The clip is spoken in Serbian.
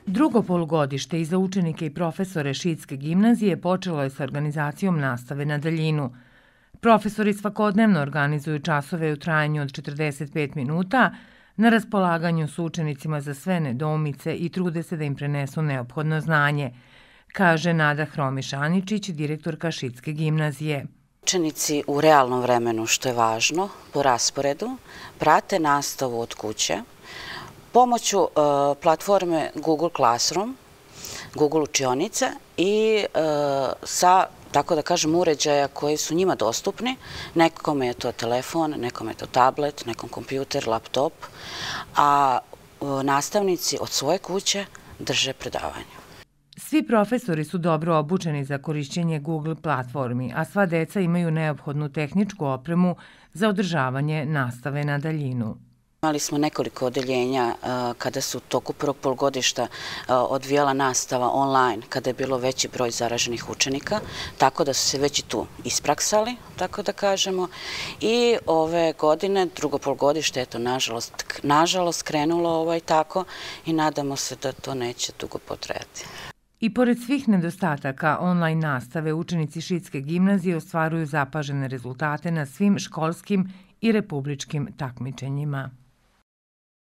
Drugo polugodište i za učenike i profesore Šidske gimnazije počelo je sa organizacijom nastave na daljinu. Profesori svakodnevno organizuju časove u trajanju od 45 minuta, na raspolaganju su učenicima za sve nedoumice i trude se da im prenesu neophodno znanje, kaže Nada Hromiš-Aničić, direktorka Šidske gimnazije. Učenici u realnom vremenu, što je važno, po rasporedu, prate nastavu od kuće pomoću platforme Google Classroom, Google učionice i sa, tako da kažem, uređaja koji su njima dostupni. Nekome je to telefon, nekome je to tablet, nekom kompjuter, laptop, a nastavnici od svoje kuće drže predavanja. Svi profesori su dobro obučeni za korišćenje Google platformi, a sva deca imaju neophodnu tehničku opremu za održavanje nastave na daljinu. Imali smo nekoliko odeljenja kada su u toku prvog polugodišta odvijala nastava online, kada je bilo veći broj zaraženih učenika, tako da su se već i tu ispraksali, tako da kažemo. I ove godine, drugo polugodište, eto, nažalost krenulo tako i nadamo se da to neće dugo potrajati. I pored svih nedostataka online nastave, učenici Šidske gimnazije ostvaruju zapažene rezultate na svim školskim i republičkim takmičenjima.